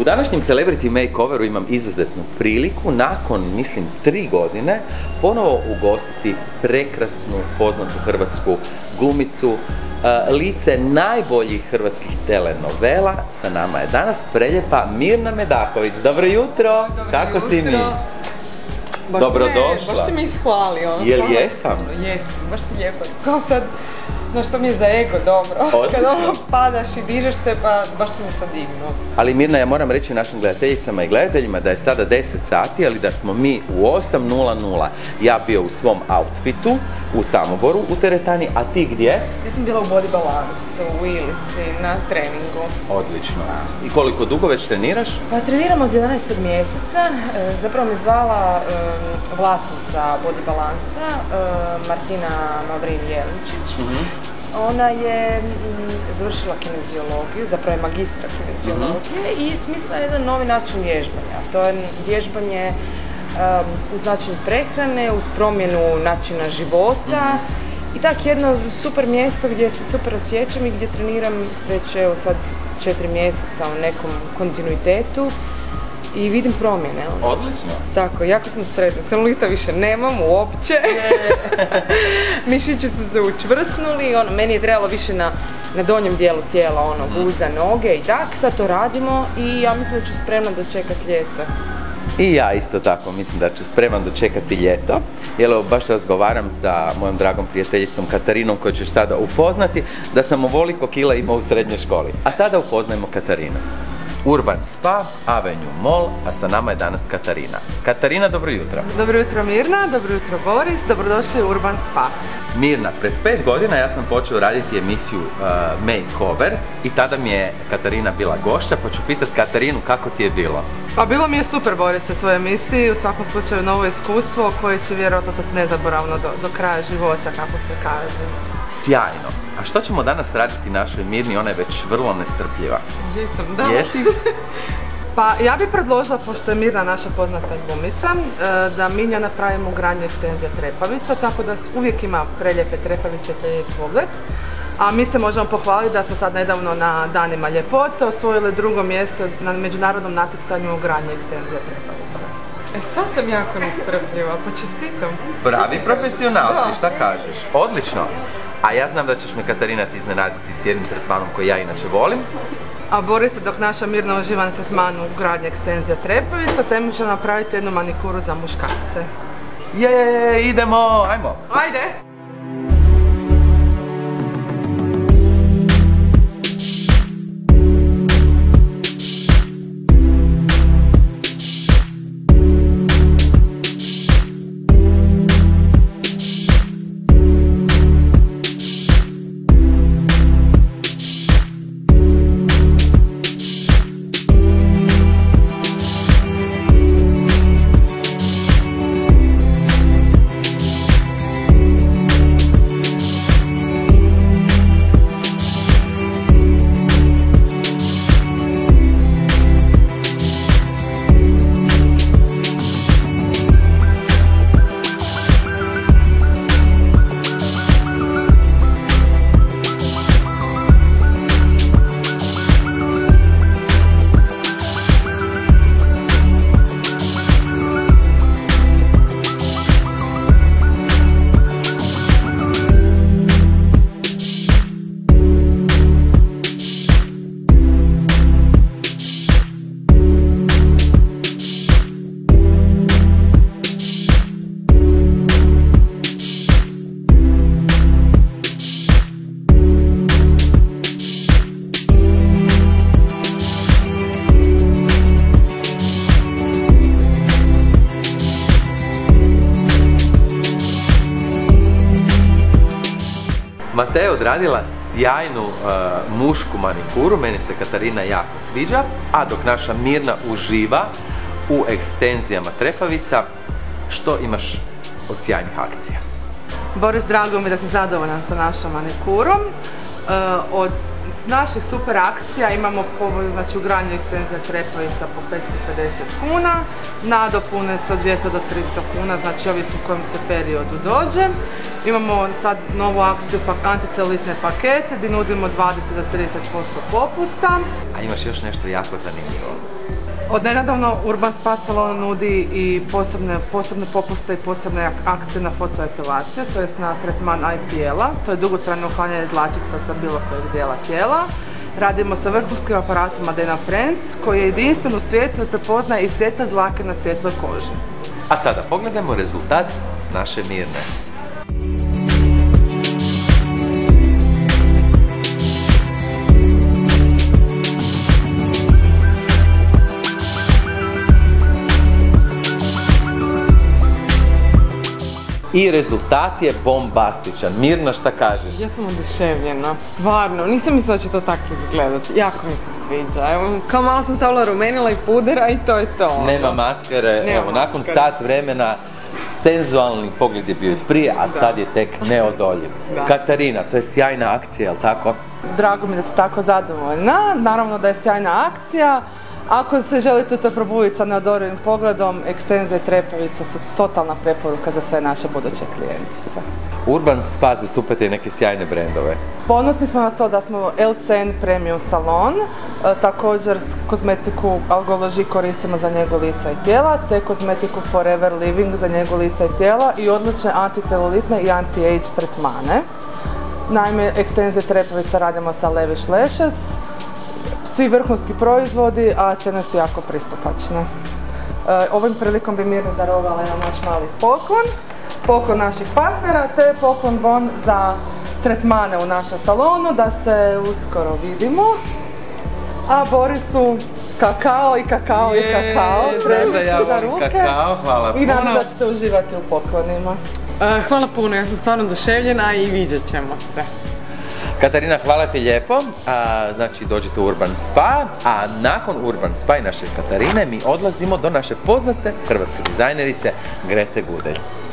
današnjem Celebrity Makeoveru imam izuzetnu priliku, nakon, mislim, 3 godine, ponovo ugostiti prekrasnu, poznatu hrvatsku glumicu, lice najboljih hrvatskih telenovela. Sa nama je danas preljepa Mirna Medaković. Dobro jutro! Kako si mi? Dobrodošla. Baš si mi ishvalio. Jel jesam? Jesam, baš si lijepo. Kao sad, znaš što mi je za ego dobro. Odlično. Kad ono padaš i dižeš se, pa baš si mi sad divno. Ali Mirna, ja moram reći našim gledateljicama i gledateljima da je sada 10 sati, ali da smo mi u 8:00. Ja bio u svom outfitu u Samoboru, u teretani, a ti gdje? Ja sam bila u Body Balance, u Ilici, na treningu. Odlično. I koliko dugo već treniraš? Pa treniram od 11. mjeseca. Zapravo me zvala vlasnica Body Balance, Martina Mavrin-Jelinčić. Ona je završila kineziologiju, zapravo je magistra kineziologije i smislila jedan novi način vježbanja. To je vježbanje uz način prehrane, uz promjenu načina života i tak jedno super mjesto gdje se super osjećam i gdje treniram već evo sad 4 mjeseca u nekom kontinuitetu i vidim promjene. Odlično. Tako, jako sam sretna. Celulita više nemam uopće. Mišići su se učvrsnuli, meni je trebalo više na donjem dijelu tijela, guza, noge i tak. Sad to radimo i ja mislim da ću spremna dočekati ljeto. I ja isto tako mislim da ću spreman dočekati ljeto. Jer baš razgovaram sa mojom dragom prijateljicom Katarinom koju ćeš sada upoznati da sam ovoliko kila imao u srednjoj školi. A sada upoznajmo Katarinu. Urban Spa, Avenue Mall, a sa nama je danas Katarina. Katarina, dobro jutro. Dobro jutro Mirna, dobro jutro Boris, dobrodošli u Urban Spa. Mirna, pred 5 godina ja sam počeo raditi emisiju Makeover i tada mi je Katarina bila gošća, pa ću pitati Katarinu kako ti je bilo. Pa bilo mi je super Boris u tvojoj emisiji, u svakom slučaju novo iskustvo koje će vjerojatno sad nezaboravno do kraja života, kako se kaže. Sjajno. A što ćemo danas raditi našoj Mirni? Ona je već vrlo nestrpljiva. Jesam, da. Jesi? Pa ja bih predložila, pošto je Mirna naša poznata glumica, da mi nja napravimo ugradnju ekstenzija trepavica, tako da uvijek ima prelijepe trepavice te lijep pogled. A mi se možemo pohvaliti da smo sad nedavno na Danima ljepote osvojili 2. mjesto na međunarodnom natjecanju ugradnje ekstenzija trepavica. Sad sam jako nestrpljiva, pa čestitam. Pravi profesionalci, šta kažeš? Odlično. A ja znam da ćeš me, Katarina, ti iznenaditi s jednim tretmanom koji ja inače volim. A Boris, dok naša Mirna uživa na tretmanu ugradnje ekstenzija trepavica, temu će napraviti jednu manikuru za muškarce. Idemo, ajmo! Ajde! Mateo je odradila sjajnu mušku manikuru, meni se Katarina jako sviđa, a dok naša Mirna uživa u ekstenzijama trepavica, što imaš od sjajnih akcija? Boris, drago mi da si zadovoljan sa našom manikurom. Od naših super akcija imamo znači ugradnju ekstenzija trepavica po 550 kuna, nadopune su od 200 do 300 kuna, znači ovisi u kojem se periodu dođe. Imamo sad novu akciju anticelulitne pakete gdje nudimo 20 do 30% popusta. A imaš još nešto jako zanimljivo. Od nedavno Urban Spa salon nudi i posebne popuste i posebne akcije na fotoepilaciju, to jest na tretman IPL-a, to je dugotrajno uklanjanje dlačica sa bilo kojeg dijela tijela. Radimo sa vrhunskim aparatom Dana Friends koji je jedinstven u svijetu i prepoznaje i svjetle dlake na svjetloj koži. A sada pogledajmo rezultat naše Mirne. I rezultat je bombastičan. Mirna, šta kažeš? Ja sam oduševljena, stvarno. Nisam mislila da će to tako izgledati. Jako mi se sviđa. Evo, kao malo sam stavila rumenila i pudera i to je to. Nema maskare. Evo, nakon sat vremena senzualni pogled je bio prije, a sad je tek neodoljiv. Katarina, to je sjajna akcija, jel' tako? Drago mi da si tako zadovoljna. Naravno da je sjajna akcija. Ako se želite to probuditi sa neodolivim pogledom, ekstenzija i trepavica su totalna preporuka za sve naše buduće klijentice. Urban Spa zastupate i neke sjajne brendove. Ponosni smo na to da smo LCN Premium salon, također kozmetiku Algoloži koristimo za njegu lica i tijela, te kozmetiku Forever Living za njegu lica i tijela i odlične anticelulitne i anti-age tretmane. Naime, ekstenzije trepavica radimo sa Lavish Lashes, svi vrhunski proizvodi, a cijene su jako pristupačne. Ovim prilikom bi Mirna darovala jedan naš mali poklon naših partnera, te poklon bon za tretmane u našem salonu, da se uskoro vidimo. A Borisu kakao i kakao i kakao, premicu za ruke i nadam se da ćete uživati u poklonima. Hvala puno, ja sam stvarno oduševljena i vidjet ćemo se. Katarina, hvala ti lijepo. Znači, dođite u Urban Spa, a nakon Urban Spa i naše Katarine mi odlazimo do naše poznate hrvatske dizajnerice Grete Gudelj.